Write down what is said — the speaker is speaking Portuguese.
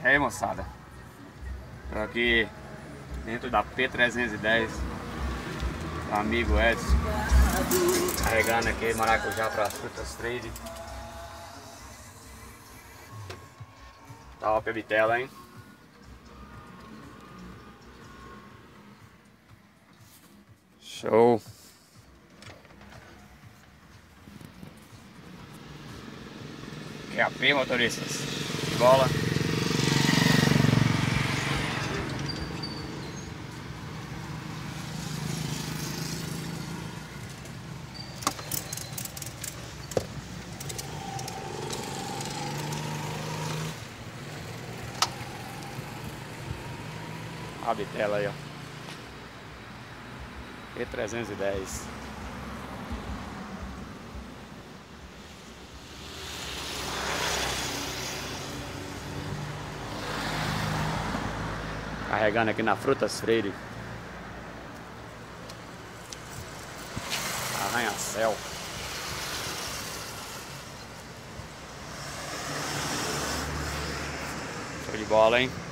E aí, moçada, tô aqui dentro da P310, o amigo Edson, carregando aqui maracujá para Frutas Trade. Top a bitela, hein? Show! QAP, motoristas, de bola. A bitela aí, ó. P310. Carregando aqui na Frutas Freire. Arranha-céu. Show de bola, hein?